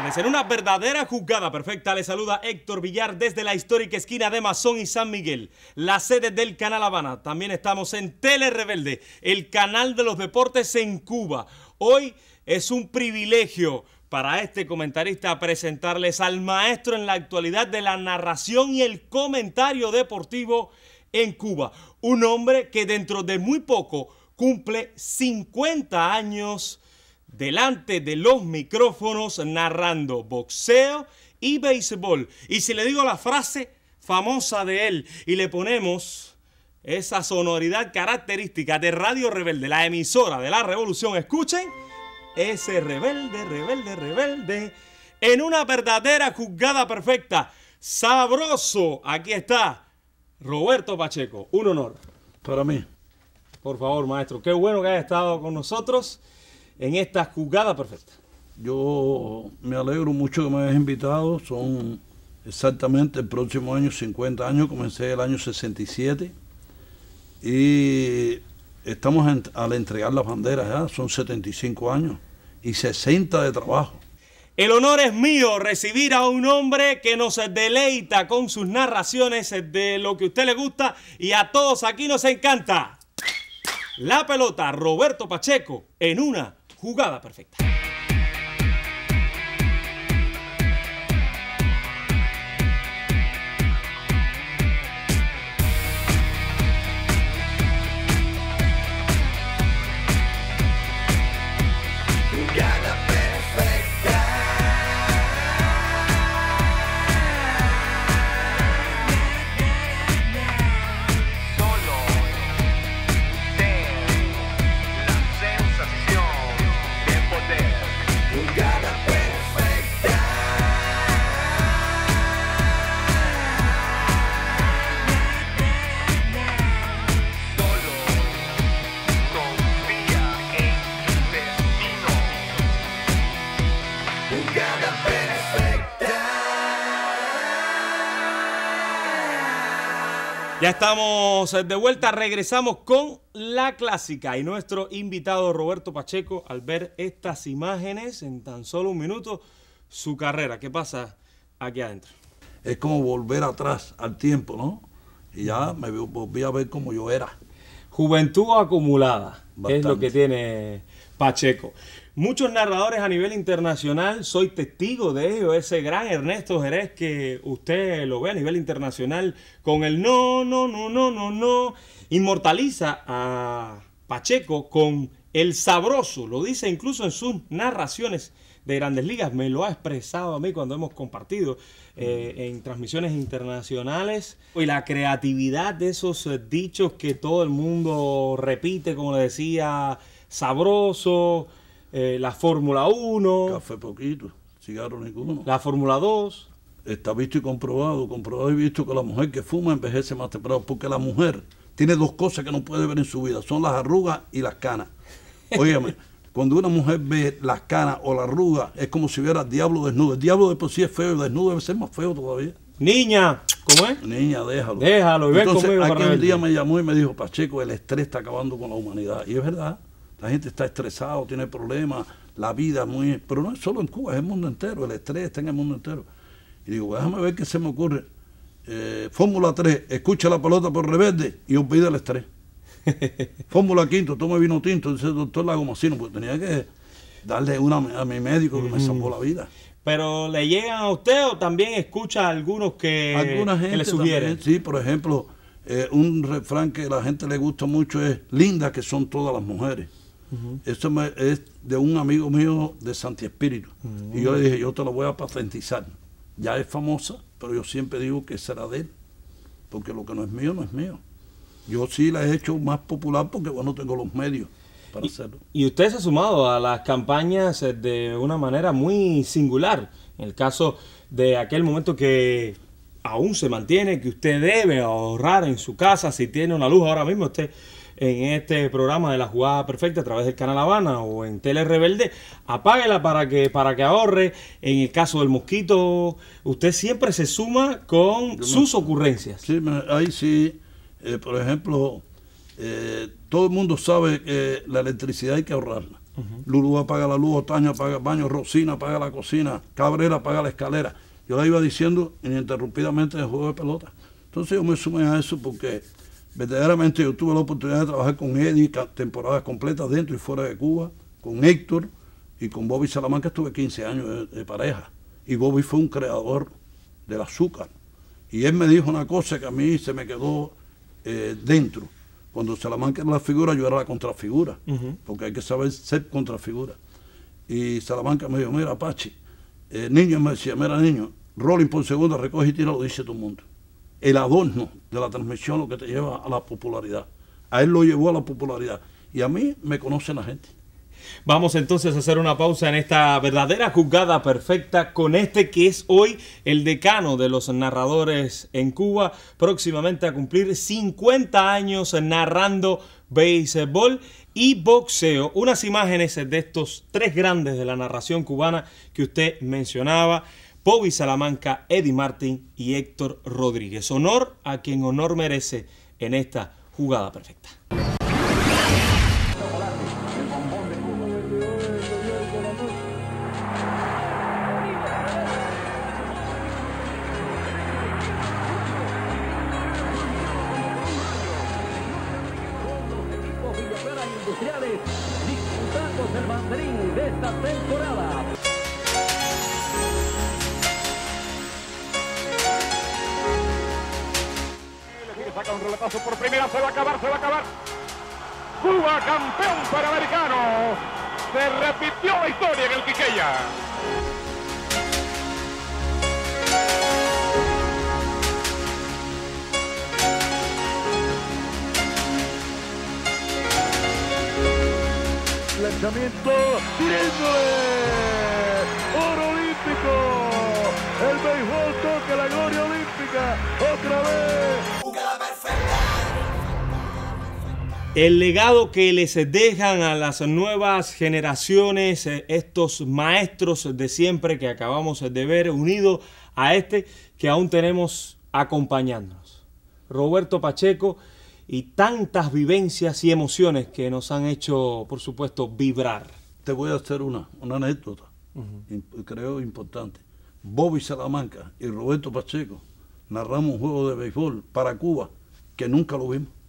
señores. En una verdadera jugada perfecta le saluda Héctor Villar desde la histórica esquina de Masón y San Miguel, la sede del Canal Habana. También estamos en Tele Rebelde, el canal de los deportes en Cuba. Hoy es un privilegio para este comentarista presentarles al maestro en la actualidad de la narración y el comentario deportivo en Cuba. Un hombre que dentro de muy poco cumple 50 años delante de los micrófonos narrando boxeo y béisbol. Y si le digo la frase famosa de él y le ponemos esa sonoridad característica de Radio Rebelde, la emisora de la revolución, escuchen, ese rebelde, rebelde, rebelde, en una verdadera jugada perfecta, sabroso. Aquí está Roberto Pacheco, un honor. Para mí. Por favor, maestro, qué bueno que haya estado con nosotros en esta jugada perfecta. Yo me alegro mucho que me hayas invitado. Son exactamente el próximo año 50 años. Comencé el año 67 y estamos al entregar las banderas ya. Son 75 años y 60 de trabajo. El honor es mío recibir a un hombre que nos deleita con sus narraciones de lo que a usted le gusta y a todos aquí nos encanta. La pelota, Roberto Pacheco, en una jugada perfecta. Ya estamos de vuelta, regresamos con la clásica y nuestro invitado Roberto Pacheco, al ver estas imágenes en tan solo un minuto, su carrera. ¿Qué pasa aquí adentro? Es como volver atrás al tiempo, ¿no? Y ya me volví a ver como yo era. Juventud acumulada, Bastante. es lo que tiene Pacheco. Muchos narradores a nivel internacional, soy testigo de ello, ese gran Ernesto Jerez que usted lo ve a nivel internacional con el no, no, no, no, no, no, inmortaliza a Pacheco con el sabroso, lo dice incluso en sus narraciones de Grandes Ligas, me lo ha expresado a mí cuando hemos compartido en transmisiones internacionales, y la creatividad de esos dichos que todo el mundo repite, como le decía, sabroso. La Fórmula 1. Café poquito, cigarro ninguno. La Fórmula 2. Está visto y comprobado y visto que la mujer que fuma envejece más temprano, porque la mujer tiene dos cosas que no puede ver en su vida, son las arrugas y las canas. Óyeme, cuando una mujer ve las canas o la arruga, es como si viera al diablo desnudo. El diablo de por sí es feo, el desnudo debe ser más feo todavía. Niña, ¿cómo es? Niña, déjalo. Déjalo, y ven entonces, conmigo. Aquí un día me llamó y me dijo, Pacheco, el estrés está acabando con la humanidad. Y es verdad. La gente está estresada, tiene problemas, la vida es muy... Pero no es solo en Cuba, es el mundo entero, el estrés está en el mundo entero. Y digo, déjame ver qué se me ocurre. Fórmula 3, escucha la pelota por Rebelde y olvida el estrés. Fórmula 5, toma vino tinto, dice el doctor Lagomacino, porque tenía que darle una a mi médico que me salvó la vida. ¿Pero le llegan a usted o también escucha a algunos que le sugieren? También, sí, por ejemplo, un refrán que a la gente le gusta mucho es lindas que son todas las mujeres. Eso es de un amigo mío de Santi Espíritu. Y yo le dije, yo te lo voy a patentizar. Ya es famosa, pero yo siempre digo que será de él. Porque lo que no es mío, no es mío. Yo sí la he hecho más popular porque, bueno, tengo los medios para hacerlo. Y usted se ha sumado a las campañas de una manera muy singular. En el caso de aquel momento que aún se mantiene, que usted debe ahorrar en su casa si tiene una luz ahora mismo, usted en este programa de la jugada perfecta a través del Canal Habana o en Tele Rebelde, apáguela para que ahorre. En el caso del mosquito, usted siempre se suma con sus ocurrencias. Sí, ahí sí, por ejemplo, todo el mundo sabe que la electricidad hay que ahorrarla. Lulú apaga la luz, Otaño apaga el baño, Rosina apaga la cocina, Cabrera apaga la escalera. Yo la iba diciendo ininterrumpidamente en el juego de pelota. Entonces yo me sumé a eso porque verdaderamente yo tuve la oportunidad de trabajar con Eddie temporadas completas dentro y fuera de Cuba, con Héctor y con Bobby Salamanca estuve 15 años de pareja. Y Bobby fue un creador del azúcar. Y él me dijo una cosa que a mí se me quedó dentro. Cuando Salamanca era la figura, yo era la contrafigura, porque hay que saber ser contrafigura. Y Salamanca me dijo, mira, Pachi, niño, me decía, mira, niño, rolling por segunda, recoge y tira, lo dice todo el mundo. El adorno de la transmisión lo que te lleva a la popularidad. A él lo llevó a la popularidad. Y a mí me conoce la gente. Vamos entonces a hacer una pausa en esta verdadera jugada perfecta con este que es hoy el decano de los narradores en Cuba, próximamente a cumplir 50 años narrando béisbol y boxeo. Unas imágenes de estos tres grandes de la narración cubana que usted mencionaba: Bobby Salamanca, Eddie Martin y Héctor Rodríguez. Honor a quien honor merece en esta jugada perfecta. Disputando el banderín de esta temporada. Le saca un relatazo por primera, se va a acabar. Cuba campeón panamericano. Se repitió la historia en el Quiqueya. Lanzamiento tirándole, oro olímpico, el béisbol toca la gloria olímpica, otra vez. El legado que les dejan a las nuevas generaciones, estos maestros de siempre que acabamos de ver, unido a este que aún tenemos acompañándonos. Roberto Pacheco, y tantas vivencias y emociones que nos han hecho, por supuesto, vibrar. Te voy a hacer una anécdota, creo importante. Bobby Salamanca y Roberto Pacheco narramos un juego de béisbol para Cuba que nunca lo vimos.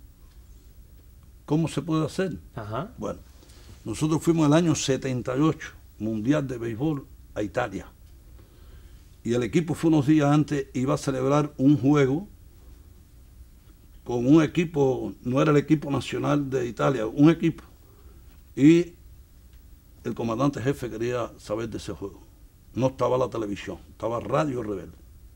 ¿Cómo se puede hacer? Ajá. Bueno, nosotros fuimos el año 78, Mundial de Béisbol, a Italia. Y el equipo fue unos días antes, iba a celebrar un juego con un equipo, no era el equipo nacional de Italia, un equipo. Y el comandante jefe quería saber de ese juego. No estaba la televisión, estaba Radio Rebelde.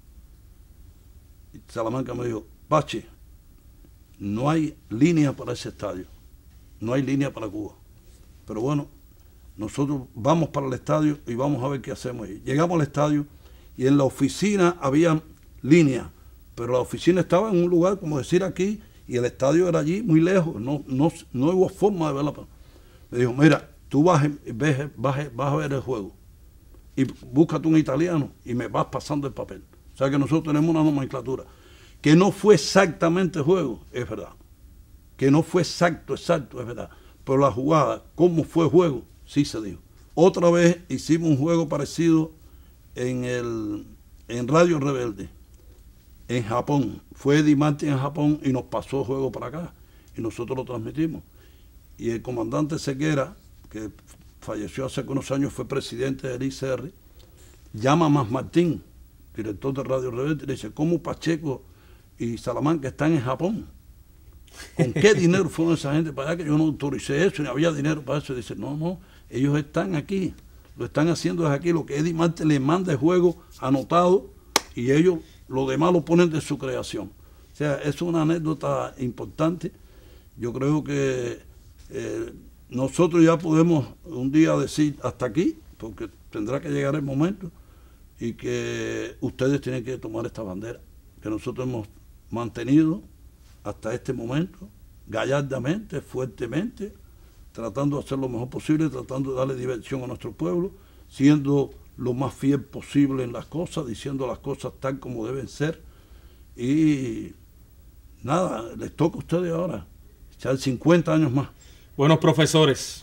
Y Salamanca me dijo, Pachi, no hay línea para ese estadio, no hay línea para Cuba. Pero bueno, nosotros vamos para el estadio y vamos a ver qué hacemos ahí. Llegamos al estadio y en la oficina había línea, pero la oficina estaba en un lugar, como decir aquí, y el estadio era allí, muy lejos, no hubo forma de verla. Me dijo, mira, tú vas a ver el juego y búscate un italiano y me vas pasando el papel. O sea que nosotros tenemos una nomenclatura. Que no fue exactamente juego, es verdad. Que no fue exacto, es verdad. Pero la jugada, cómo fue juego, sí se dijo. Otra vez hicimos un juego parecido en Radio Rebelde, en Japón. Fue Eddie Martin en Japón y nos pasó el juego para acá. Y nosotros lo transmitimos. Y el comandante Sequera, que falleció hace unos años, fue presidente del ICR, llama a Mas Martín, director de Radio Rebelde, y le dice, ¿cómo Pacheco y Salamanca están en Japón? ¿Con qué dinero fueron esa gente para allá? Que yo no autoricé eso, ni había dinero para eso. Y dice, no, ellos están aquí, lo están haciendo desde aquí, lo que Eddie Martin les manda el juego anotado y ellos lo demás lo ponen de su creación. O sea, es una anécdota importante. Yo creo que nosotros ya podemos un día decir hasta aquí, porque tendrá que llegar el momento y que ustedes tienen que tomar esta bandera que nosotros hemos mantenido hasta este momento, gallardamente, fuertemente, tratando de hacer lo mejor posible, tratando de darle diversión a nuestro pueblo, siendo lo más fiel posible en las cosas, diciendo las cosas tal como deben ser. Y nada, les toca a ustedes ahora echar 50 años más. Buenos profesores,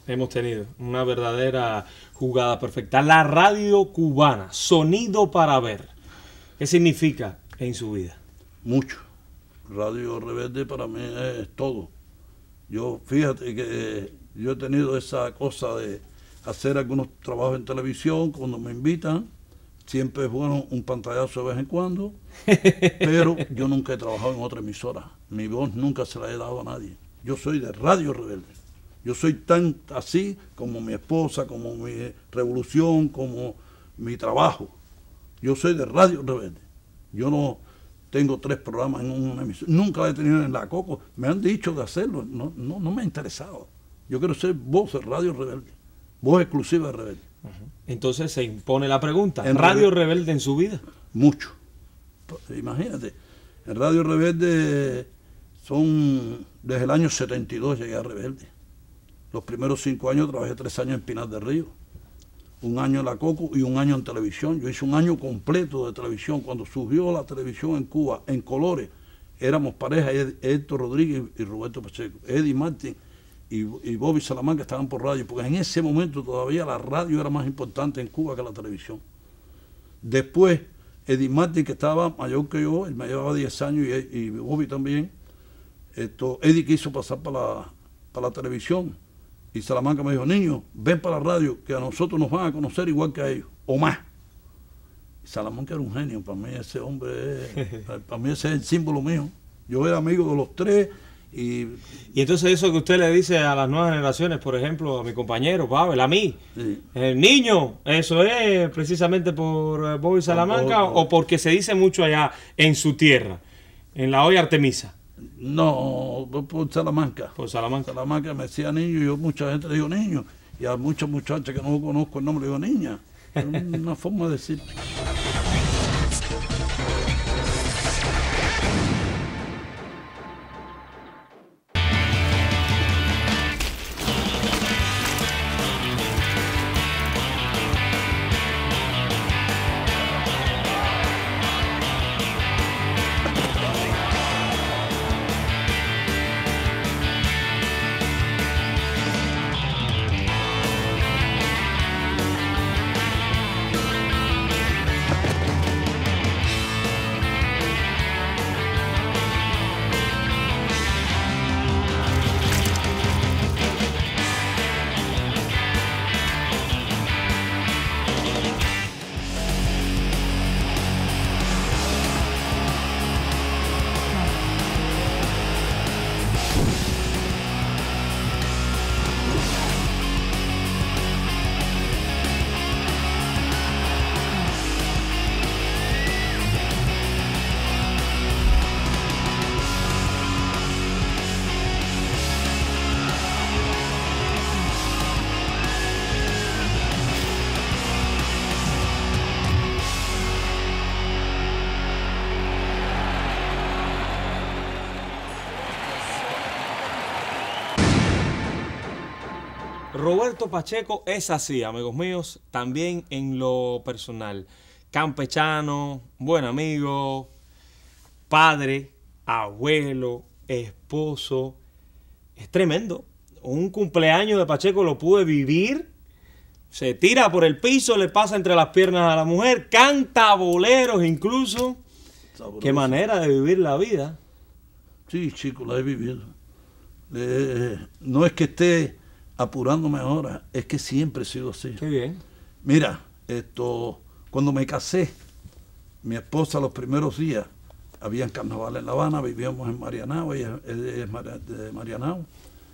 hemos tenido una verdadera jugada perfecta. La radio cubana, sonido para ver. ¿Qué significa en su vida? Mucho. Radio Rebelde para mí es todo. Yo, fíjate que yo he tenido esa cosa de hacer algunos trabajos en televisión cuando me invitan. Siempre es bueno un pantallazo de vez en cuando, pero yo nunca he trabajado en otra emisora. Mi voz nunca se la he dado a nadie. Yo soy de Radio Rebelde. Yo soy tan así como mi esposa, como mi revolución, como mi trabajo. Yo soy de Radio Rebelde. Yo no tengo 3 programas en una emisora. Nunca la he tenido en la Coco. Me han dicho de hacerlo. No me ha interesado. Yo quiero ser voz de Radio Rebelde. Voz exclusiva de Rebelde. Entonces se impone la pregunta. En ¿Radio Rebelde en su vida? Mucho. Imagínate. En Radio Rebelde desde el año 72 llegué a Rebelde. Los primeros 5 años trabajé 3 años en Pinar del Río. 1 año en la Coco y 1 año en televisión. Yo hice 1 año completo de televisión. Cuando surgió la televisión en Cuba, en colores, éramos pareja, Héctor Rodríguez y Roberto Pacheco. Eddie Martin y Bobby Salamanca estaban por radio, porque en ese momento todavía la radio era más importante en Cuba que la televisión. Después, Eddie Martin, que estaba mayor que yo, él me llevaba 10 años y Bobby también, Eddie quiso pasar para la televisión. Y Salamanca me dijo, niño, ven para la radio, que a nosotros nos van a conocer igual que a ellos, o más. Y Salamanca era un genio, para mí ese hombre, para mí ese es el símbolo mío. Yo era amigo de los 3. Y entonces eso que usted le dice a las nuevas generaciones, por ejemplo, a mi compañero Pavel, a mí, sí. El niño, ¿eso es precisamente por Bobby Salamanca o porque se dice mucho allá en su tierra, en la olla Artemisa? No, por Salamanca. Por Salamanca. Salamanca me decía niño y yo mucha gente le digo niño. Y a muchas muchachas que no conozco el nombre le digo niña. Es una forma de decir. Roberto Pacheco es así, amigos míos, también en lo personal. Campechano, buen amigo, padre, abuelo, esposo. Es tremendo. Un cumpleaños de Pacheco lo pude vivir. Se tira por el piso, le pasa entre las piernas a la mujer, canta boleros incluso. Sabroso. Qué manera de vivir la vida. Sí, chico, la he vivido. No es que esté apurándome ahora, es que siempre he sido así. Qué bien. Mira, cuando me casé, mi esposa los primeros días, habían carnaval en La Habana, vivíamos en Marianao, ella es de Marianao,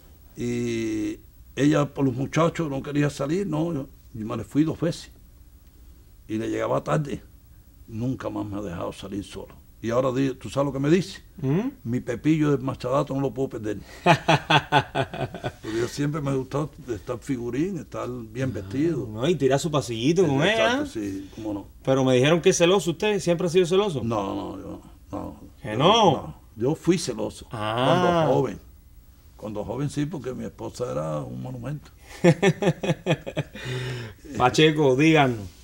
y ella por los muchachos no quería salir, no, yo me le fui 2 veces, y le llegaba tarde, nunca más me ha dejado salir solo. Y ahora, ¿tú sabes lo que me dice? Mi pepillo de Machadato no lo puedo perder. Porque yo siempre me ha gustado estar figurín, estar bien vestido. No, y tirar su pasillito con ella. Sí, cómo no. Pero me dijeron que es celoso usted, ¿siempre ha sido celoso? No, yo no. ¿Que no? Yo fui celoso. Ah. Cuando joven. Cuando joven sí, porque mi esposa era un monumento. Pacheco, díganos,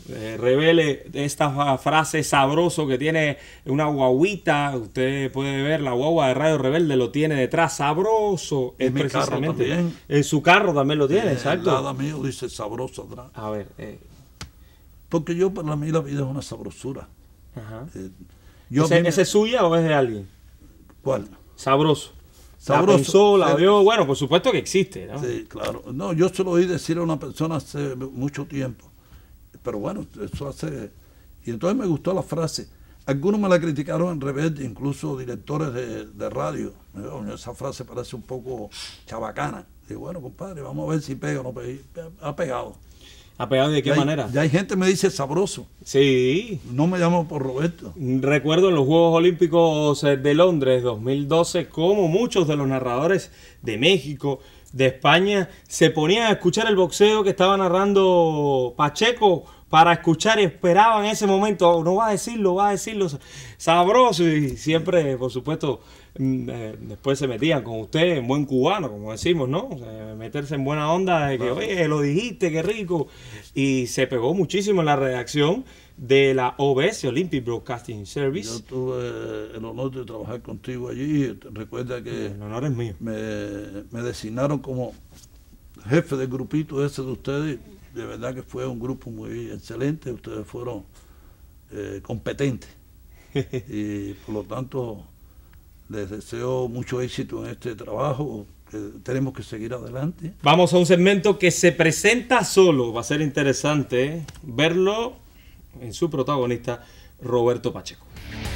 revele esta frase sabroso que tiene una guaguita. Usted puede ver la guagua de Radio Rebelde, lo tiene detrás, sabroso. En mi carro también. En su carro también lo tiene, El exacto. lado mío dice sabroso atrás. A ver. Porque para mí la vida es una sabrosura. Ajá. ¿Ese es suya o es de alguien? ¿Cuál? Sabroso. Sabroso. La pensó, la vio, bueno, por supuesto que existe, ¿no? Sí, claro. No, yo se lo oí decir a una persona hace mucho tiempo. Pero bueno, eso hace... Y entonces me gustó la frase. Algunos me la criticaron en Rebelde, incluso directores de radio. Me dijeron, esa frase parece un poco chabacana. Digo, bueno, compadre, vamos a ver si pega o no pega. Ha pegado. ¿Ha pegado de qué manera? Ya hay gente que me dice sabroso. Sí. No me llamo por Roberto. Recuerdo en los Juegos Olímpicos de Londres 2012 como muchos de los narradores de México, de España, se ponían a escuchar el boxeo que estaba narrando Pacheco para escuchar y esperaban ese momento. Oh, no va a decirlo sabroso. Y siempre, por supuesto, después se metían con usted en buen cubano, como decimos, ¿no? O sea, meterse en buena onda de que, oye, lo dijiste, qué rico. Y se pegó muchísimo en la redacción de la OBS, Olympic Broadcasting Service. Yo tuve el honor de trabajar contigo allí. Recuerda que El honor es mío. me designaron como jefe del grupito ese de ustedes. De verdad que fue un grupo muy excelente. Ustedes fueron competentes. Y por lo tanto, les deseo mucho éxito en este trabajo. Tenemos que seguir adelante. Vamos a un segmento que se presenta solo. Va a ser interesante verlo en su protagonista, Roberto Pacheco.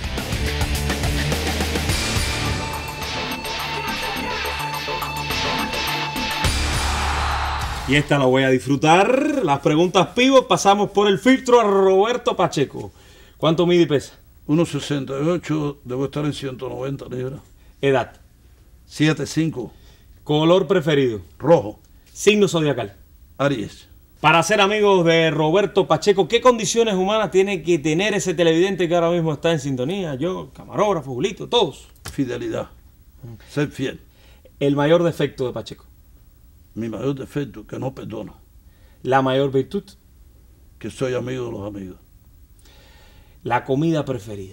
Y esta la voy a disfrutar. Las preguntas pivot, pasamos por el filtro a Roberto Pacheco. ¿Cuánto mide y pesa? 1,68, debo estar en 190 libras. Edad. 7,5. Color preferido. Rojo. Signo zodiacal. Aries. Para ser amigos de Roberto Pacheco, ¿qué condiciones humanas tiene que tener ese televidente que ahora mismo está en sintonía? Yo, camarógrafo, Julito, todos. Fidelidad. Ser fiel. El mayor defecto de Pacheco. Mi mayor defecto, que no perdono. La mayor virtud. Que soy amigo de los amigos. La comida preferida.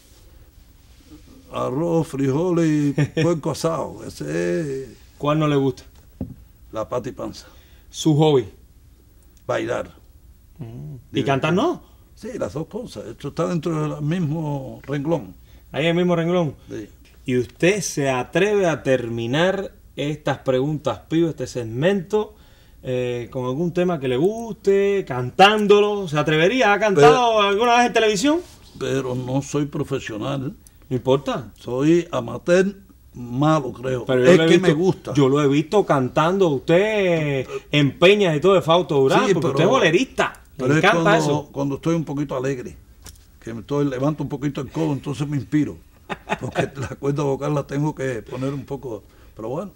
Arroz, frijoles y puerco asado. Ese es ¿Cuál no le gusta? la pata y panza. Su hobby. Bailar. ¿Y cantar no? Sí, las dos cosas. Esto está dentro del mismo renglón. Ahí en el mismo renglón. Sí. Y usted se atreve a terminar estas preguntas pibas, este segmento, con algún tema que le guste, cantándolo. ¿Se atrevería? ¿Ha cantado alguna vez en televisión? Pero no soy profesional. No importa. Soy amateur malo, creo. Pero es que me gusta. Yo lo he visto cantando. Usted empeña y todo de Fausto Durán, Sí, porque pero- usted es bolerista. Pero Le es encanta eso. cuando estoy un poquito alegre, que levanto un poquito el codo, entonces me inspiro. Porque la cuerda vocal la tengo que poner un poco. Pero bueno.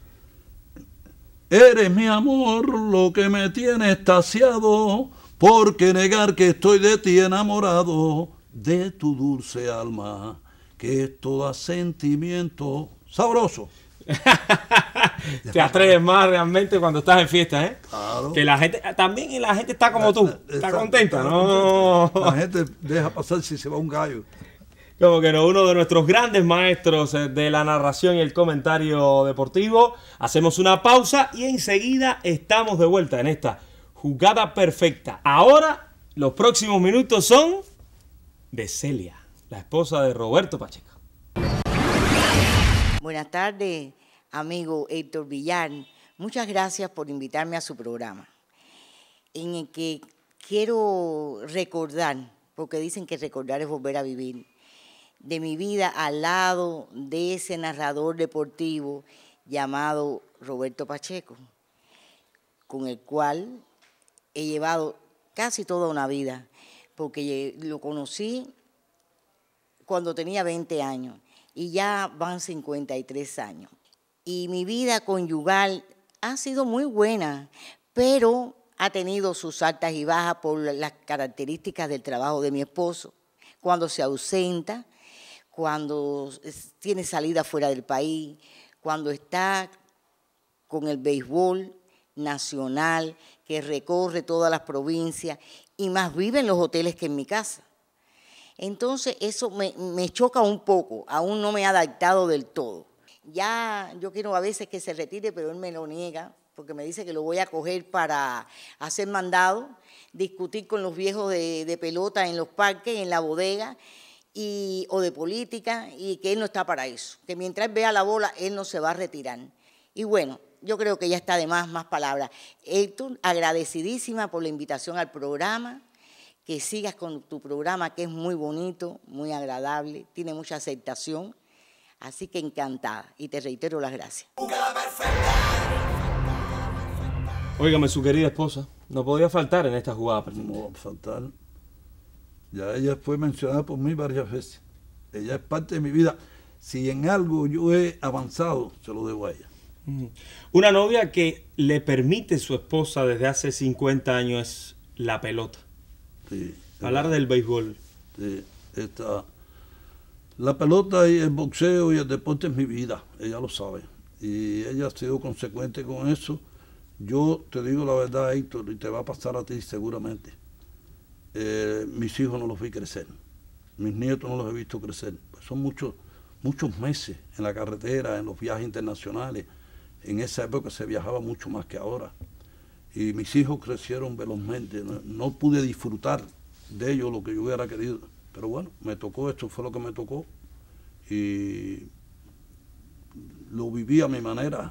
Eres mi amor, lo que me tiene extasiado, porque negar que estoy de ti enamorado, de tu dulce alma, que es toda sentimiento sabroso. Te atreves más realmente cuando estás en fiesta, ¿eh? Claro. Que la gente, también y la gente está como tú, está Exacto, contenta, está ¿no? contenta. La gente deja pasar si se va un gallo. Como que no, uno de nuestros grandes maestros de la narración y el comentario deportivo. Hacemos una pausa y enseguida estamos de vuelta en esta jugada perfecta. Ahora, los próximos minutos son de Celia, la esposa de Roberto Pacheco. Buenas tardes, amigo Héctor Villar. Muchas gracias por invitarme a su programa, en el que quiero recordar, porque dicen que recordar es volver a vivir, de mi vida al lado de ese narrador deportivo llamado Roberto Pacheco, con el cual he llevado casi toda una vida, porque lo conocí cuando tenía 20 años y ya van 53 años. Y mi vida conyugal ha sido muy buena, pero ha tenido sus altas y bajas por las características del trabajo de mi esposo. Cuando se ausenta, cuando tiene salida fuera del país, cuando está con el béisbol, nacional, que recorre todas las provincias y más vive en los hoteles que en mi casa. Entonces eso me choca un poco, aún no me he adaptado del todo. Ya yo quiero a veces que se retire, pero él me lo niega, porque me dice que lo voy a coger para hacer mandado, discutir con los viejos de pelota en los parques, en la bodega, o de política, y que él no está para eso, que mientras vea la bola, él no se va a retirar. Y bueno, yo creo que ya está de más palabras. Héctor, agradecidísima por la invitación al programa, que sigas con tu programa, que es muy bonito, muy agradable, tiene mucha aceptación. Así que encantada y te reitero las gracias. Óigame, su querida esposa, no podía faltar en esta jugada perfecta. No va a faltar. Ya ella fue mencionada por mí varias veces. Ella es parte de mi vida. Si en algo yo he avanzado, se lo debo a ella. Una novia que le permite su esposa desde hace 50 años es la pelota. Sí, hablar del béisbol. Sí, la pelota y el boxeo y el deporte es mi vida, ella lo sabe. Y ella ha sido consecuente con eso. Yo te digo la verdad, Héctor, y te va a pasar a ti seguramente. Mis hijos no los vi crecer. Mis nietos no los he visto crecer. Pues son muchos meses en la carretera, en los viajes internacionales. En esa época se viajaba mucho más que ahora. Y mis hijos crecieron velozmente. No pude disfrutar de ellos lo que yo hubiera querido. Pero bueno, me tocó, esto fue lo que me tocó y lo viví a mi manera,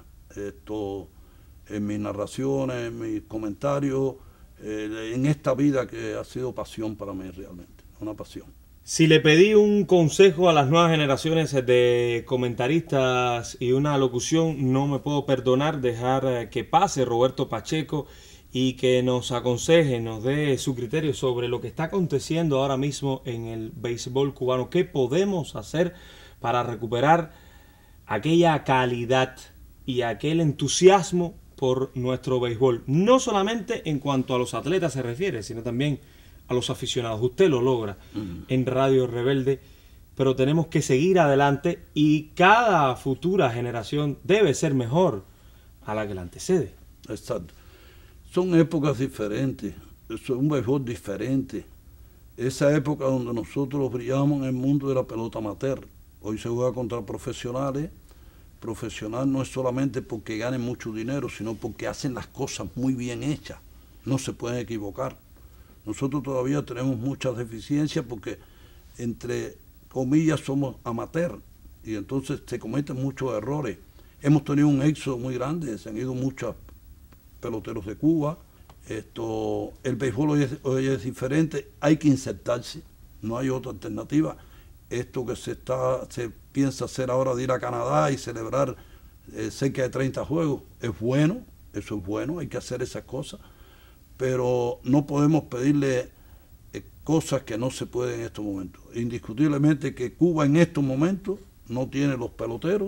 en mis narraciones, en mis comentarios, en esta vida que ha sido pasión para mí realmente, una pasión. Si le pedí un consejo a las nuevas generaciones de comentaristas y una locución, no me puedo perdonar dejar que pase Roberto Pacheco y que nos aconseje, nos dé su criterio sobre lo que está aconteciendo ahora mismo en el béisbol cubano. ¿Qué podemos hacer para recuperar aquella calidad y aquel entusiasmo por nuestro béisbol? No solamente en cuanto a los atletas se refiere, sino también a los aficionados. Usted lo logra en Radio Rebelde, pero tenemos que seguir adelante y cada futura generación debe ser mejor a la que la antecede. Exacto. Son épocas diferentes, es un béisbol diferente. Esa época donde nosotros brillamos en el mundo de la pelota amateur. Hoy se juega contra profesionales. Profesional no es solamente porque ganen mucho dinero, sino porque hacen las cosas muy bien hechas. No se pueden equivocar. Nosotros todavía tenemos muchas deficiencias porque, entre comillas, somos amateur. Y entonces se cometen muchos errores. Hemos tenido un éxodo muy grande, se han ido muchos peloteros de Cuba. El béisbol hoy es diferente, hay que insertarse, no hay otra alternativa. Esto que se piensa hacer ahora de ir a Canadá y celebrar cerca de 30 juegos, es bueno, eso es bueno, hay que hacer esas cosas, pero no podemos pedirle cosas que no se pueden en estos momentos. Indiscutiblemente que Cuba en estos momentos no tiene los peloteros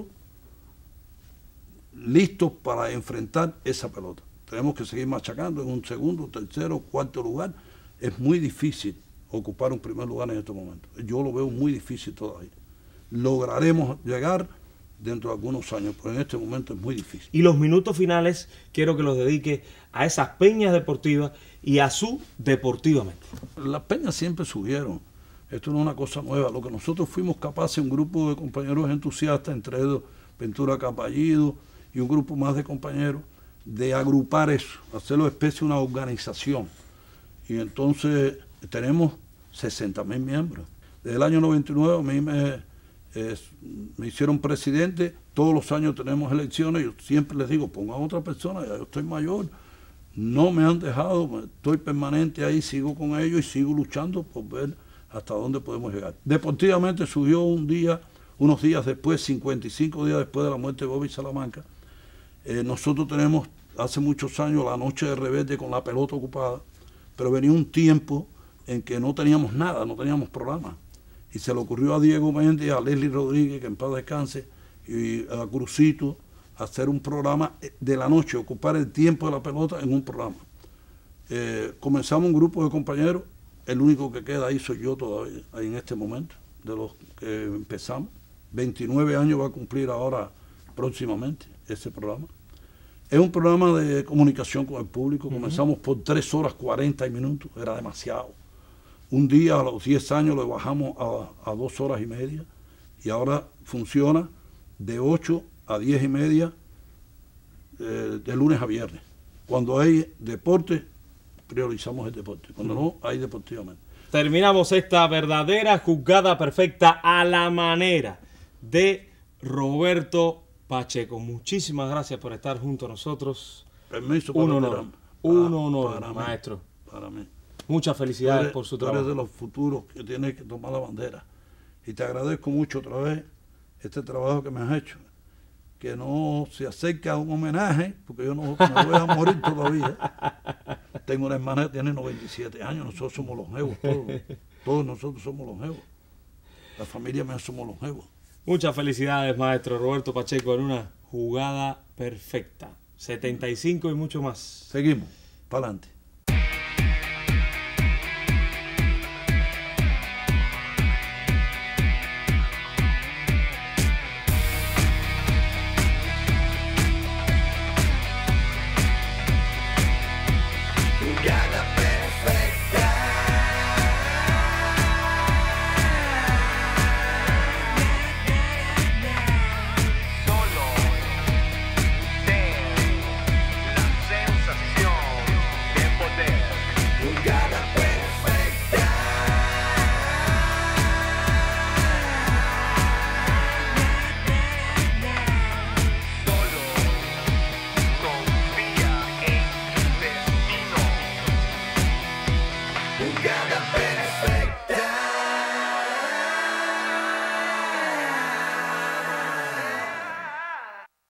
listos para enfrentar esa pelota. Tenemos que seguir machacando en un segundo, tercero, cuarto lugar. Es muy difícil ocupar un primer lugar en estos momentos. Yo lo veo muy difícil todavía. Lograremos llegar dentro de algunos años, pero en este momento es muy difícil. Y los minutos finales quiero que los dedique a esas peñas deportivas y a su Deportivamente. Las peñas siempre subieron. Esto no es una cosa nueva. Lo que nosotros fuimos capaces, un grupo de compañeros entusiastas, entre ellos Ventura Capallido y un grupo más de compañeros, de agrupar eso, hacerlo especie de una organización. Y entonces tenemos 60.000 miembros. Desde el año 99 a mí me hicieron presidente. Todos los años tenemos elecciones. Yo siempre les digo, pongan a otra persona, ya yo estoy mayor. No me han dejado, estoy permanente ahí, sigo con ellos y sigo luchando por ver hasta dónde podemos llegar. Deportivamente surgió unos días después, 55 días después de la muerte de Bobby Salamanca. Nosotros tenemos hace muchos años la Noche de Rebelde con la pelota ocupada, pero venía un tiempo en que no teníamos nada, no teníamos programa. Y se le ocurrió a Diego Méndez, a Leslie Rodríguez, que en paz descanse, y a Crucito, hacer un programa de la noche, ocupar el tiempo de la pelota en un programa. Comenzamos un grupo de compañeros, el único que queda ahí soy yo todavía, ahí en este momento, de los que empezamos. 29 años va a cumplir ahora próximamente ese programa. Es un programa de comunicación con el público. Comenzamos por 3 horas 40 minutos, era demasiado. Un día a los 10 años lo bajamos a 2 horas y media y ahora funciona de 8 a 10 y media de lunes a viernes. Cuando hay deporte, priorizamos el deporte. Cuando no, hay deportivamente. Terminamos esta verdadera jugada perfecta a la manera de Roberto Pacheco. Muchísimas gracias por estar junto a nosotros. Permiso para un honor, maestro. Para mí. Muchas felicidades por su trabajo. Tú eres de los futuros que tienes que tomar la bandera. Y te agradezco mucho otra vez este trabajo que me has hecho. Que no se acerca a un homenaje, porque yo no me voy a morir todavía. Tengo una hermana que tiene 97 años, nosotros somos longevos, todos nosotros somos longevos. La familia mía somos longevos. Muchas felicidades, maestro Roberto Pacheco, en una jugada perfecta. 75 y mucho más. Seguimos, para adelante.